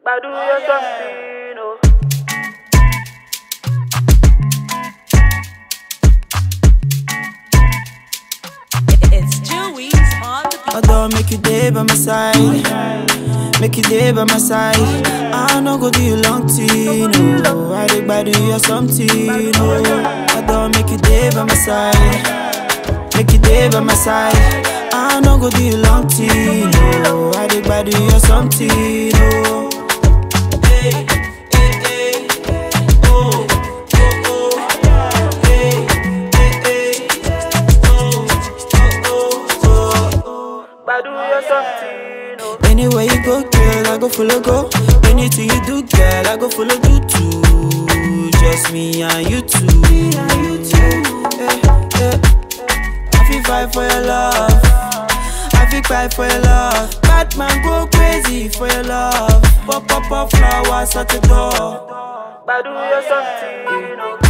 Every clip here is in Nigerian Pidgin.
Badu you something, oh. It's Jewies on the beat. I don't make you day by my side, make you day by my side. I no go do you long tea, no. I dig by you or something, no. I don't make you day by my side, make you day by my side. I no go do you long tea, no. I dig by you or something, no. Hey, hey, hey, oh, oh, oh, hey, hey, hey, oh, oh, oh. Badu you something, oh. Anywhere you go, girl, I go follow go. Anything you do, girl, I go follow do too. Just me and you two. Yeah, yeah. I feel fight for your love, I feel cry for your love. Batman go crazy for your love. Pop up up flowers at the door. Badu you something, oh.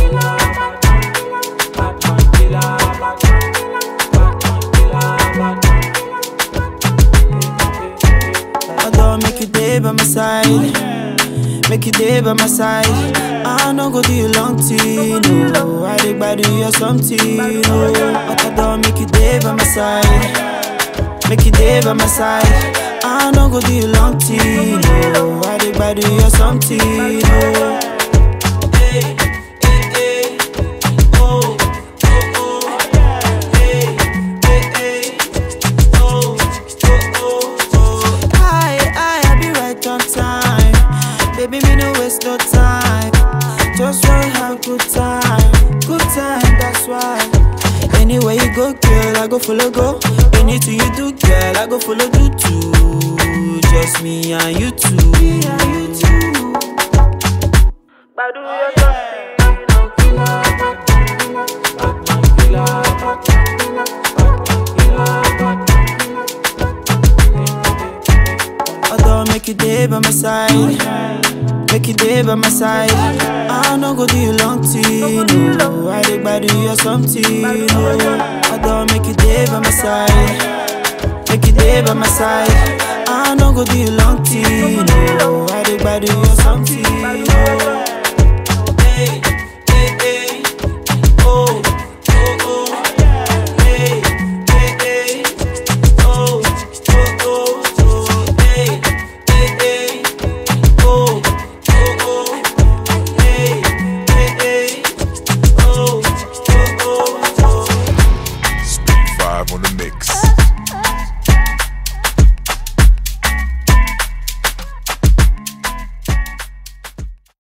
I don't make you day by my side, make you day by my side. I no go do you long tea, no. I dig by you or something, no. I don't make you day by my side, make you day by my side. I no go do you long tea, no. I dig by you or something, no. Hey, hey, hey, oh, oh, oh, hey, hey, hey, oh, oh, oh. I be right on time, baby, me no waste no time. Just wanna have good time, that's why. Anywhere you go, girl, I go follow go. Anything you do, girl, I go follow do too. Just me and you two. Badu you something, I don't make you day by my side, make you day by my side. I no go do you long tea, no. I dig by you or something, no. I don't make you day by my side, make you day by my side. I no go do you long tea, no. I dig by you or something.